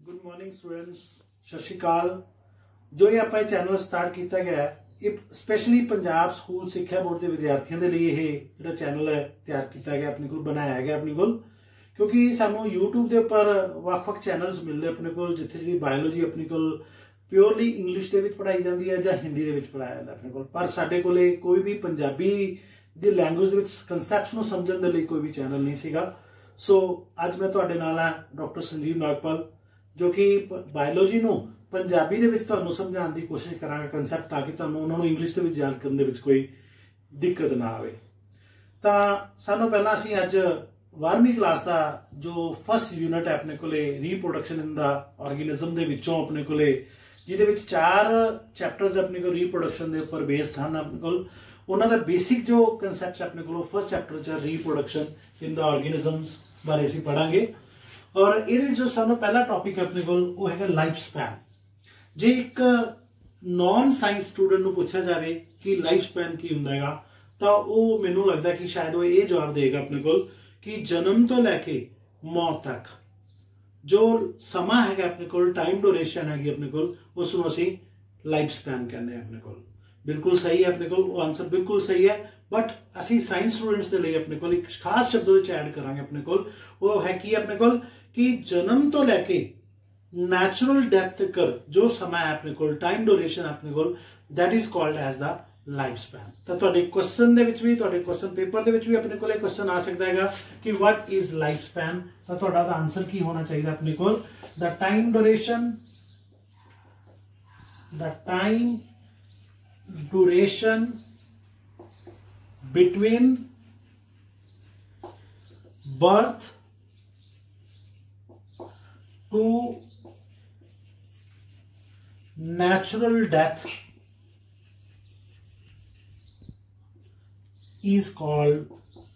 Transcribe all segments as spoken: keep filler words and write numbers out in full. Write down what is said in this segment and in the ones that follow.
Good morning students, सत श्री अकाल। जो ये ਆਪਾਂ चैनल स्टार्ट किया गया है ये स्पेशली पंजाब स्कूल सिक्ख्या बोर्ड के विद्यार्थियों के लिए ये जो चैनल है तैयार किया गया, अपने को बनाया गया अपने को, क्योंकि सानू यूट्यूब के उपर वक्-वक् चैनल्स मिलते अपने को जिथे जी बायोलॉजी अपने को प्योरली इंग्लिश के पढ़ाई जाती है या हिंदी के पढ़ाया जाता अपने को, पर साडे कोले कोई भी पंजाबी दी लैंगुएज कंसैप्ट्स नूं समझण दे लई कोई भी चैनल नहीं सीगा। सो अज मैं तुहाडे नाल हां डॉक्टर संजीव नागपाल, जो कि बायोलॉजी नूं पंजाबी दे विच तुहानूं समझाउण दी कोशिश करांगा कंसैप्ट, ताकि तुहानूं उन्हां नूं इंग्लिश दे विच याद करन दे विच कोई दिक्कत ना आवे। तां सानूं पहिलां असीं अज बारहवीं क्लास का जो फस्ट यूनिट है अपने कोले रीप्रोडक्शन इन द ऑर्गेनिज्म दे विचों अपने कोले जिहदे विच चार चैप्टर्स अपने को रीप्रोडक्शन के उपर बेस्ड हैं, अपने को उन्हां दा बेसिक जो कंसैप्ट अपने को फस्ट चैप्टर च रीप्रोडक्शन इन द ऑर्गेनिजम्स बारे असीं पढ़ांगे। और ये जो सानू पहला टॉपिक अपने को वो है लाइफ स्पैन। जे एक नॉन साइंस स्टूडेंट नूं पूछा जाए कि लाइफ स्पैन की हुंदा तो वो मैनूं लगता कि शायद वो ये जवाब देगा अपने को कि जन्म तो लैके मौत तक जो समा है अपने को टाइम ड्यूरेशन है अपने को उसनूं असीं लाइफ स्पैन कहने अपने को। बिल्कुल सही है अपने को, वो आंसर बिल्कुल सही है, बट असी साइंस स्टूडेंट्स के लिए अपने को एक खास शब्द ऐड करांगे अपने को, वो है कि अपने को कि जन्म तो लैके नैचुरल डेथ तक जो समय है अपने को टाइम ड्यूरेशन अपने को that is called as the life span. तो तुहाडे क्वेश्चन दे विच भी तुहाडे क्वेश्चन पेपर दे विच भी अपने को क्वेश्चन आ सकता है कि व्हाट इज लाइफ स्पैन। तो तुहाडा आंसर की होना चाहिए अपने को the time duration the time duration between birth to natural death is called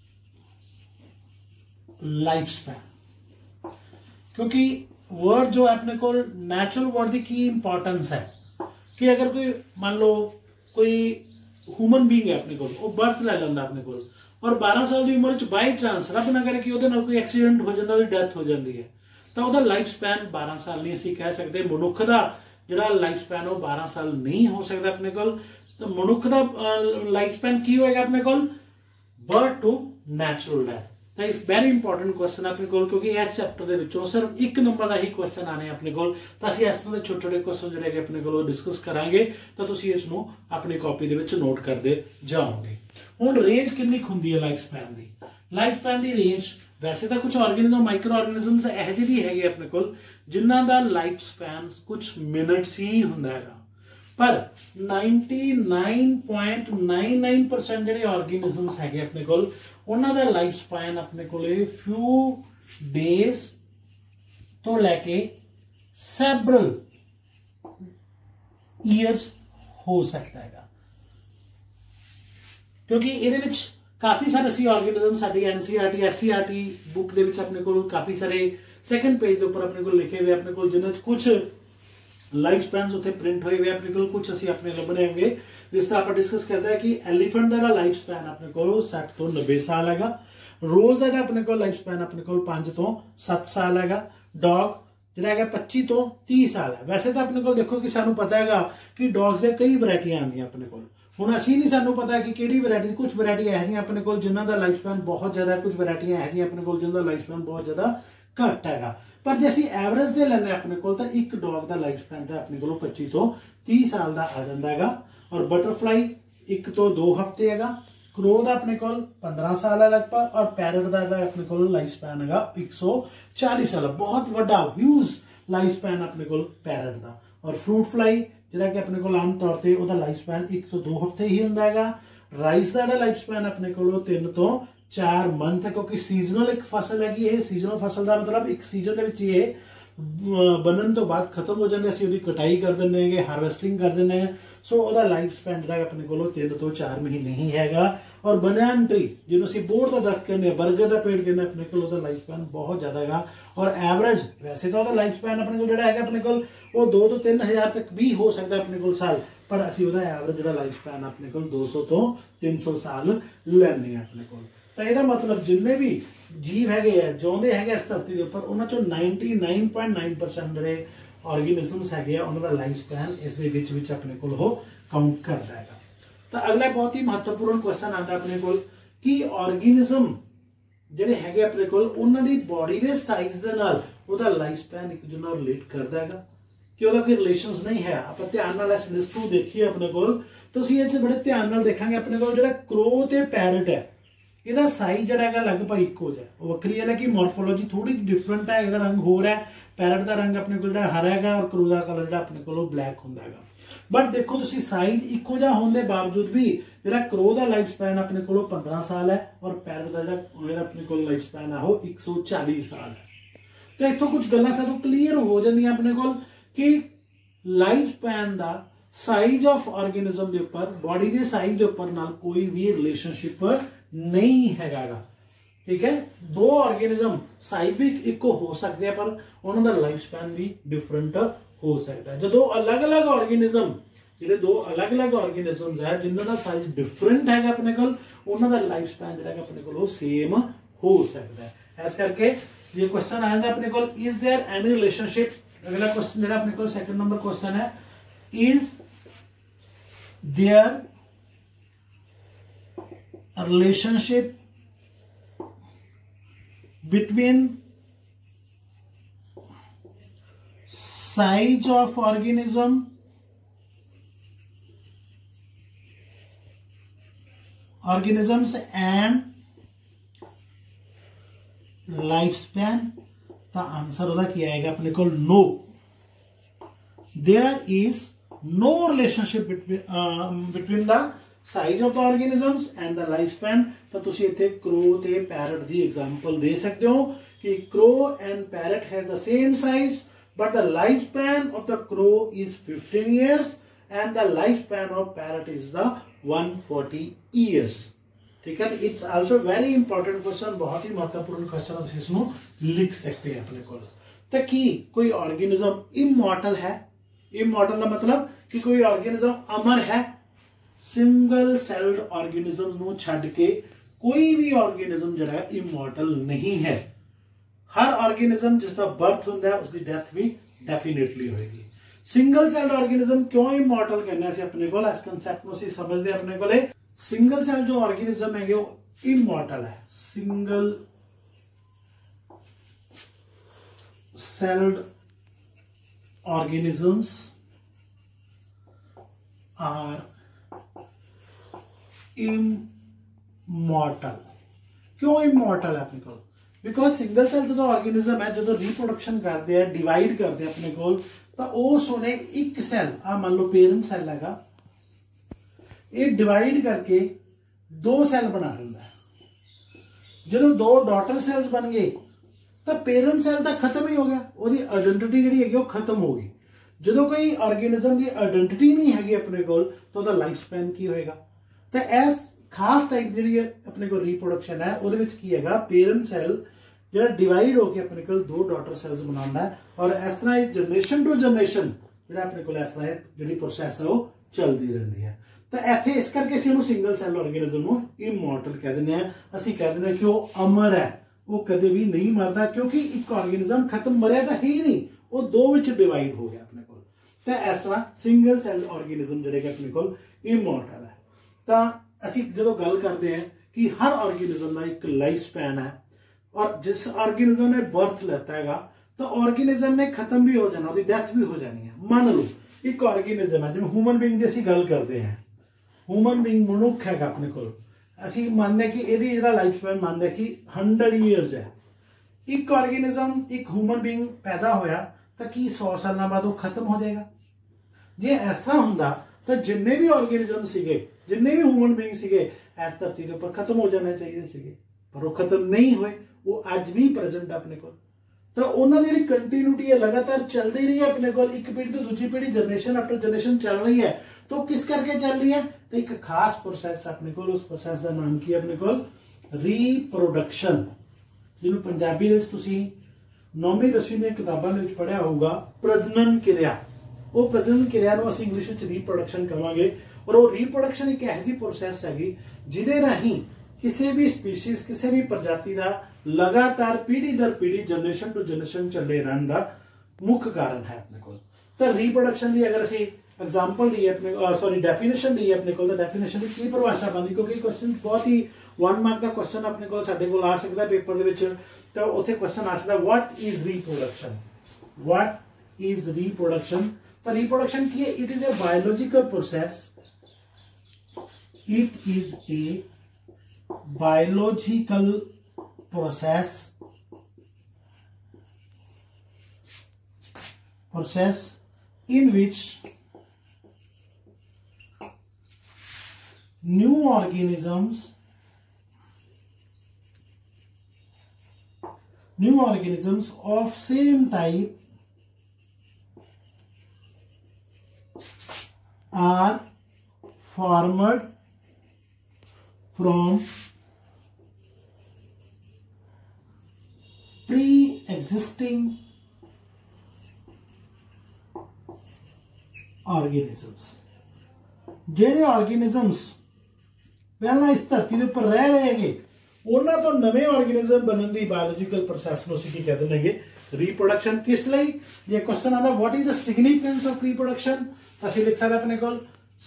life span. क्योंकि वर्ड जो है अपने को नेचुरल वर्ड की इंपॉर्टेंस है कि अगर कोई मान लो कोई ह्यूमन बीइंग है अपने को वो बर्थ ले लेंदा अपने को और बारह साल की उम्र च बाई चांस रब ना करे कि उहदे नाल कोई एक्सीडेंट हो जाता, डेथ हो जाती है, तो उहदा लाइफ स्पैन बारह साल नहीं असीं कह सकते। मनुख का जिहड़ा लाइफ स्पैन वो बारह साल नहीं हो सकता अपने को। तो मनुख का लाइफ स्पैन की होएगा अपने को बर्थ टू नैचुरल डेथ। तो इस वेरी इंपॉर्टेंट क्वेश्चन अपने को, क्योंकि इस चैप्टर के विचों सिर्फ एक नंबर का ही क्वेश्चन आने अपने को, तो असीं इस तरह के छोटे छोटे क्वेश्चन जिहड़े अपने को डिस्कस करांगे, तो तुसीं इसनूं अपनी कॉपी दे विच नोट करते जाओगे। हुण रेंज कितनी हुंदी है लाइफ स्पैन की? लाइफ स्पैन की रेंज वैसे तो कुछ ऑर्गेनिज्म माइक्रो ऑर्गेनिजम्स यह जे भी है अपने को जिन्हां दा लाइफ स्पैन कुछ मिनट्स ही हुंदा है, पर निन्यानवे पॉइंट नाइन नाइन परसेंट जिहड़े ऑर्गेनिजम्स है अपने को उन्हां दा लाइफ स्पैन अपने को फ्यू डेज तो लैके सैवरल ईयर्स हो सकता है, क्योंकि ये काफी सारे सी ऑर्गेनिज्म साडी एनसीईआरटी एससीईआरटी बुक दे विच अपने को काफी सारे सैकेंड पेज के उपर अपने को लिखे हुए अपने को जिन्हां कुछ लाइफ स्पैन उत्थे प्रिंट हुए हुए अपने को कुछ असीं अपने लभने होंगे। जिस तरह आप डिस्कस करते हैं कि एलीफेंट का लाइफ स्पैन अपने को सठ तो नब्बे साल है, रोज का अपने को लाइफ स्पैन अपने को पांच तो सत्त साल है, डॉग जो है पच्ची तो तीस साल है। वैसे तो अपने को देखो कि सानू पता है कि डॉग्स के कई वैरायटियां आंदियां अपने को, हुण असीं नहीं सानू पता कि किहड़ी वैरायटी, कुछ वैरायटी है अपने को जिन्हां दा लाइफ स्पैन बहुत ज्यादा, कुछ वैरायटियां है अपने को जिन्हां दा लाइफ स्पैन बहुत ज्यादा घट है। पर जे असीं एवरेज दे लैंदे अपने को तो एक डॉग का लाइफ स्पैन अपने को पच्ची तो तीस साल का आ जाता है। और बटरफ्लाई एक तो दो हफ्ते है, क्रो का अपने को पंद्रह साल है लगभग, और पैरट का अपने को लाइफ स्पैन है एक सौ चालीस साल, बहुत बड़ा ह्यूज लाइफ स्पैन अपने को पैरट का। और फ्रूट फ्लाई जिहड़ा कि अपने को आम तौर पर उसका लाइफ स्पैन एक तो दो हफ्ते ही होंदा है। राइस का लाइफ स्पैन अपने को तीन तो चार मंथ है, क्योंकि सीजनल एक फसल है। ये सीजनल फसल का मतलब एक सीजन के विच ये बनन तो बाद खत्म हो जाते, असीं उहदी कटाई कर देंगे हैं, हारवेस्टिंग कर देंगे हैं। सो उसका लाइफ स्पैन जो अपने को तीन तो चार महीने ही है। और बनैन ट्री जिन्होंने असीं बोर का दरख्त कहने, बरगद का पेड़ कहने, अपने को उसका लाइफ स्पैन बहुत ज्यादा है। और एवरेज वैसे तो लाइफ स्पैन अपने को जो है अपने को वो दो तो तीन हजार तक भी हो सकता है अपने को साल, पर असीं उसका एवरेज जो लाइफ स्पैन अपने को दो सौ तो तीन सौ साल लैंदे अपने को। तो यह मतलब जिन्ने भी जीव है जिउंदे है इस धरती के उपर उन्हां चों ninety nine point nine percent जिहड़े ऑर्गेनिजम्स है उन्हां दा लाइफ स्पैन इस दे विच विच अपने कोल हो काउंट करदा है। तो अगला बहुत ही महत्वपूर्ण क्वेश्चन आता अपने कोल कि ऑर्गेनिज्म जिहड़े हैगे अपने कोल उन्हां दी बॉडी दे साइज दे नाल उहदा लाइफ स्पैन एक दूजे नाल रिलेट करदा हैगा कि उहदा कोई रिलेशंस नहीं है। आपां ध्यान नाल इस लिस्ट नूं देखिए अपने कोल तो असीं इह च बड़े ध्यान नाल देखांगे अपने कोल जिहड़ा क्रो ते पैरट है इहदा साइज जिहड़ा हैगा लगभग इक्को जिहा है। वक्री है कि मॉर्फोलॉजी थोड़ी डिफरेंट है, इहदा रंग होर है, पैरट का रंग अपने को हरा है और क्रो का कलर जो अपने को ब्लैक होंदा है। बट देखो तुसी साइज इक्को जिहा होने के बावजूद भी जिहड़ा क्रो का लाइफ स्पैन अपने को पंद्रह साल है और पैरट का जिहड़ा अपने को लाइफ स्पैन है वो एक सौ चाली साल है। तो इत्थों कुछ गल्लां सानूं क्लीयर हो जांदियां अपने को कि लाइफ स्पैन का साइज ऑफ ऑर्गेनिज्म के उपर बॉडी के साइज के उपर नाल कोई भी रिलेशनशिप नहीं हैगा। ठीक है, दो ऑर्गेनिज्म साइज भी इक्को हो सकते हैं पर उन्होंने लाइफ स्पैन भी डिफरेंट हो सकता है। जो दो अलग अलग ऑर्गेनिज्म जिहड़े दो अलग अलग ऑर्गेनिजम्स है जिन्हों का साइज डिफरेंट है अपने को उन्होंने लाइफ स्पैन जो अपने को सेम हो सकता है। इस करके ये क्वेश्चन आ जाता अपने को इज देयर एनी रिलेशनशिप। अगला क्वेश्चन जो अपने को सेकंड नंबर क्वेश्चन है is there relationship between size of organism organisms and lifespan। तो आंसर होगा क्या आएगा अपने को no, there is no relationship between the size of the organisms and the life span. तो तुसी इत्थे क्रो ते पैरट दी एग्जांपल दे सकते हो कि crow and parrot have the same size but the life span of the crow is fifteen years and the life span of parrot is the one forty years. ठीक है, it's also very important question, बहुत ही महत्वपूर्ण question आप इसमें लिख सकते हैं अपने को। तो कि कोई ऑर्गेनिज्म इमॉर्टल है, इमॉर्टल का मतलब कि कोई ऑर्गेनिज्म अमर है। सिंगल सेल्ड ऑर्गेनिज्म नूं छड्ड के कोई भी ऑर्गेनिज्म जिहड़ा इमॉर्टल नहीं है। हर ऑर्गेनिज्म जिसका बर्थ होंदा है उसकी डेथ भी डेफिनेटली होएगी। सिंगल सेल्ड ऑर्गेनिज्म क्यों इमॉर्टल कहना है अपने को इस कंसेप्ट को असीं समझदे अपने को सिंगल सेल जो ऑर्गेनिज्म है वो इमॉर्टल है। Single celled organisms are immortal. क्यों इमॉर्टल है अपने को? बिकॉज सिंगल सेल जो ऑर्गेनिज्म है जो रिप्रोडक्शन करते हैं डिवाइड करते हैं अपने को तो उस उन्हें एक सेल आ मान लो पेरेंट सेल है ये डिवाइड करके दो सेल बना दिंदा है। जो दो डॉटर सेल्स बन गए तो पेरेंट सेल तो खत्म ही हो गया, उसकी आइडेंटिटी जी है खत्म हो गई। जो कोई ऑर्गेनिज्म की आइडेंटिटी नहीं हैगी अपने को तो उसका लाइफ स्पैन की होएगा। तो इस खास टाइप जी अपने को रिप्रोडक्शन है वो की है पेरेंट सेल जो डिवाइड होकर अपने को दो डॉटर सेल्स बना है और इस तरह जनरेशन टू जनरेशन जो अपने को इस तरह जी प्रोसैस है वो चलती रहती है। तो इतने इस करके असं सिंगल सेल ऑर्गेनिज्म इमॉर्टल कह दें, असं कह दें कि वो अमर है, वो कदे भी नहीं मरता क्योंकि एक ऑर्गेनिज्म खत्म मरिया तो है ही नहीं, वो दो विच डिवाइड हो गया अपने को। तो इस तरह सिंगल सेल ऑर्गेनिज्म जोड़े अपने को इमॉर्टल है। तो असी जो गल करते हैं कि हर ऑर्गेनिज्म का एक लाइफ स्पैन है और जिस ऑर्गेनिज्म ने बर्थ लेता है तो ऑर्गेनिज्म ने खत्म भी हो जाना, उसकी डेथ भी हो जानी है। मान लो एक ऑर्गेनिज्म है जिवें ह्यूमन बीइंग की असीं गल करते हैं, ह्यूमन बीइंग मनुख है अपने को, असीं मानते कि यदि जिहड़ा लाइफ स्पैन मानते कि हंड्रड ईयर्स है। एक ऑर्गेनिज्म एक ह्यूमन बीइंग पैदा होया तो कि सौ साल बाद वो खत्म हो जाएगा। जे इस तरह हुंदा तो जिन्ने भी ऑर्गेनिज्म सीगे जिन्ने भी ह्यूमन बीइंग सीगे इस धरती के उपर खत्म हो जाने चाहिए सीगे, पर वो खत्म नहीं हुए, वो अज भी प्रेजेंट अपने को। तो उन्होंने जी कंटिन्यूटी है लगातार चलती रही है अपने को, एक पीढ़ी तो दूसरी पीढ़ी जनरेशन आफ्टर जनरेशन चल रही है। तो किस करके चल रही है? तो एक खास प्रोसैस अपने को, उस प्रोसैस का नाम की अपने को रीप्रोडक्शन, जिन्होंने पंजाबी नौवीं दसवीं दी किताबां दे विच पढ़िया होगा प्रजनन क्रिया। वो प्रजनन क्रिया को असीं इंग्लिश विच रीप्रोडक्शन कहांगे। और वो रीप्रोडक्शन एक ऐसी प्रोसैस हैगी जिहदे राहीं किसी भी स्पीशीज किसी भी प्रजाति का लगातार पीढ़ी दर पीढ़ी जनरेशन टू जनरेशन चले रहने का मुख्य कारण है अपने को। तो रीप्रोडक्शन की अगर असी एग्जाम्पल दी अपने सॉरी डेफिनेशन दी अपने को, डेफिनेशन की की परिभाषा बनती, क्योंकि क्वेश्चन बहुत ही वन मार्क का क्वेश्चन अपने को साडे कोल आ सकता है पेपर दे विच। तो उत्थे क्वेश्चन आ सकता what is reproduction, what is reproduction. तो रीप्रोडक्शन की it is a biological process, it is a biological process process in which new organisms new organisms of same type are formed from pre-existing organisms. जेडे organisms पहला इस धरती के उपर रह रहे हैं उन्होंने तो नवे ऑर्गेनिजम बनने की बायोलॉजिकल प्रोसैस को असीं की कह देंगे रीप्रोडक्शन। किस लिए जे क्वेश्चन आता what is the significance of reproduction, तो असीं लिख सकते अपने को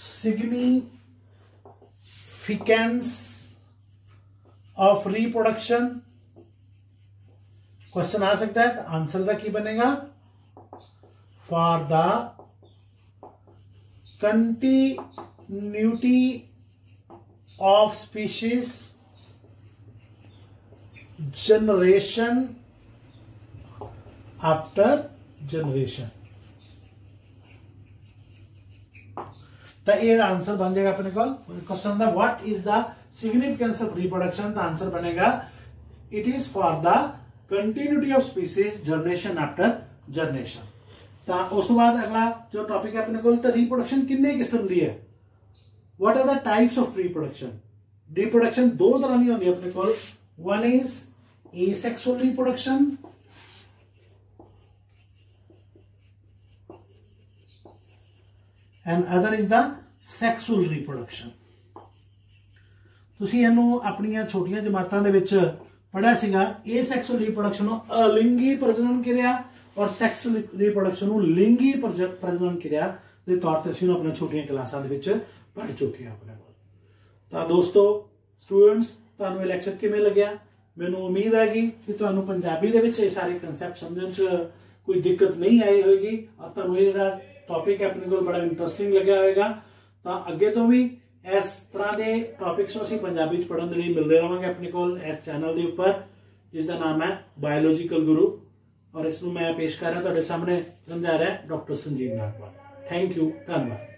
सिग्निफिकेंस ऑफ रीप्रोडक्शन। क्वेश्चन आ सकता है, तो आंसर का की बनेगा for the continuity of species generation after generation। तो ये आंसर बन जाएगा अपने को क्वेश्चन दा what is the significance of reproduction. तो आंसर बनेगा it is for the continuity of species generation after generation. उस बाद अगला जो टॉपिक है अपने को, तो रिप्रोडक्शन किन्ने किस्म दी है, what are the types of reproduction. Reproduction दो तरह की होती है अपने को, one is asexual reproduction and other is the sexual reproduction. तुसीं इहनूं अपनियां छोटियां जमातां दे विच पढ़िया सीगा। एसेक्सुअल रिप्रोडक्शन अलिंगी प्रजनन क्रिया और सैक्सुअल रिप्रोडक्शन लिंगी प्रजनन क्रिया के तौर पर असीं अपने छोटियां क्लासां दे विच पढ़ चुके हैं अपने को। तो दोस्तों स्टूडेंट्स तुहानूं लैक्चर किवें लग्या, मैनूं उम्मीद है कि तुहानूं पंजाबी दे विच ये सारे कंसैप्ट समझण च कोई दिक्कत नहीं आई होगी और तुहानूं ये जिहड़ा टॉपिक है अपने को बड़ा इंटरस्टिंग लग्या होगा। तो अगे तो भी इस तरह के टॉपिक्स असीं पंजाबी च पढ़न दे लई मिलदे रहांगे अपने को इस चैनल के उपर, जिसका नाम है बायोलॉजिकल गुरु। और इसनूं मैं पेश कर रहा तुहाडे सामने समझा रहा doctor Sanjeev Nagwal. Thank you, धन्यवाद।